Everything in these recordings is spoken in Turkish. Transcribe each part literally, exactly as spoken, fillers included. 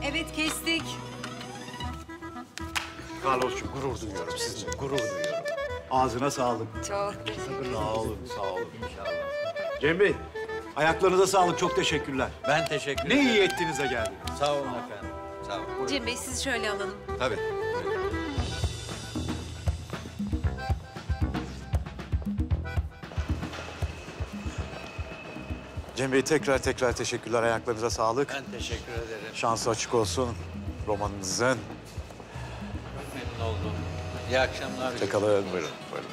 Evet, kestik. Carlos'cum gurur duyuyorum sizinle, gurur duyuyorum. Ağzına sağlık. Çok teşekkür ederim. Sağ olun, sağ olun. İnşallah. Cem Bey, ayaklarınıza sağlık, çok teşekkürler. Ben teşekkür ederim. Ne iyi ettiğinize geldi. Sağ olun efendim. Sağ olun. Cem Bey, sizi şöyle alalım. Tabii. Cem Bey tekrar tekrar teşekkürler, ayaklarınıza sağlık. Ben teşekkür ederim. Şansı açık olsun romanınızın. Memnun oldum. İyi akşamlar. Hoşçakalın, buyurun, buyurun.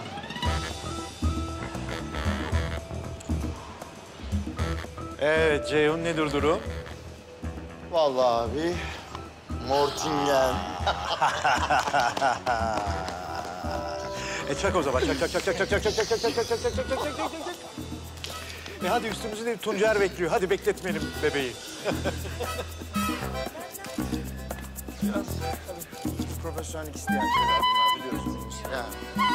Evet Ceyhun, nedir durum? Vallahi abi, Mortingen. E çak o zaman, çak çak çak çak çak çak çak çak çak çak çak çak çak çak çak çak çak çak. E hadi üstümüzü değil, Tuncer bekliyor. Hadi bekletmeyelim bebeği. Biraz tabii profesyonellik isteyen şeyler bunlar biliyorsunuz. Ya.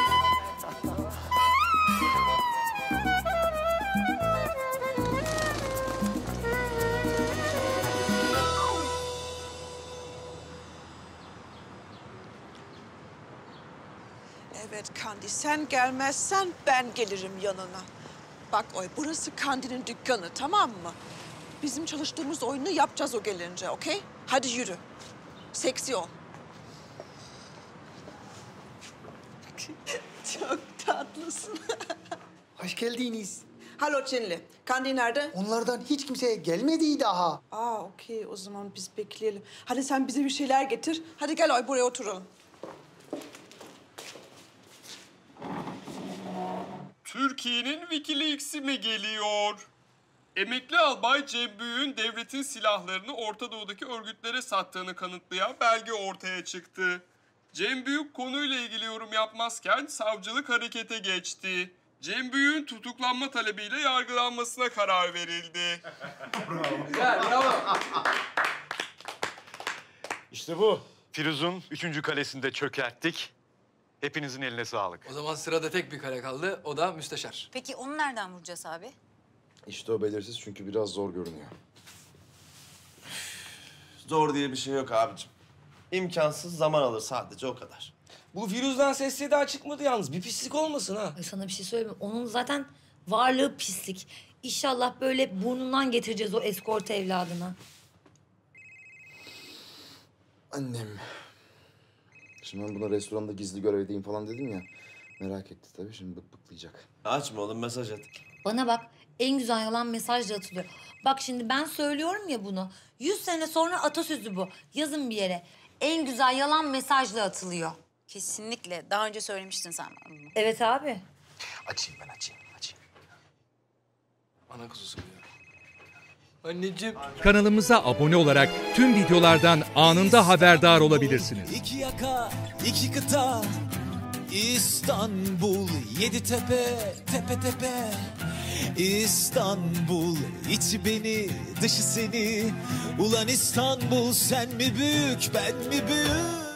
Evet Kandi, sen gelmezsen ben gelirim yanına. Bak oy, burası Kandi'nin dükkanı, tamam mı? Bizim çalıştığımız oyunu yapacağız o gelince, okey? Hadi yürü. Seksi ol. Çok tatlısın. Hoş geldiniz. Hallo Çinli, Kandi nerede? Onlardan hiç kimseye gelmedi daha. Aa okey, o zaman biz bekleyelim. Hadi sen bize bir şeyler getir. Hadi gel oy, buraya oturalım. Türkiye'nin Wikileaks'i mi geliyor? Emekli albay Cem Büyük'ün devletin silahlarını Orta Doğu'daki örgütlere sattığını kanıtlayan belge ortaya çıktı. Cem Büyük konuyla ilgili yorum yapmazken savcılık harekete geçti. Cem Büyük'ün tutuklanma talebiyle yargılanmasına karar verildi. İşte bu. Firuz'un üçüncü kalesinde çökerttik. Hepinizin eline sağlık. O zaman sırada tek bir kare kaldı, o da müsteşar. Peki onu nereden vuracağız abi? İşte o belirsiz çünkü biraz zor görünüyor. Zor diye bir şey yok abicim. İmkansız, zaman alır sadece, o kadar. Bu Firuz'dan ses daha çıkmadı yalnız. Bir pislik olmasın ha. Ay sana bir şey söyleyeyim mi? Onun zaten varlığı pislik. İnşallah böyle burnundan getireceğiz o eskort evladını. Annem. Şimdi ben buna restoranda gizli görevdeyim falan dedim ya. Merak etti tabii, şimdi bık bıklayacak. Açma oğlum, mesaj at. Bana bak, en güzel yalan mesajla atılıyor. Bak şimdi ben söylüyorum ya bunu. Yüz sene sonra atasözü bu. Yazın bir yere. En güzel yalan mesajla atılıyor. Kesinlikle. Daha önce söylemiştin sen bana bunu. Evet abi. Açayım ben, açayım, açayım. Ana kuzusu bu ya. Anneciğim. Kanalımıza abone olarak tüm videolardan anında haberdar olabilirsiniz. İki yaka, iki kıta, İstanbul, yedi tepe, tepe tepe. İstanbul, içi beni, dışı seni. Ulan İstanbul, sen mi büyük, ben mi büyük?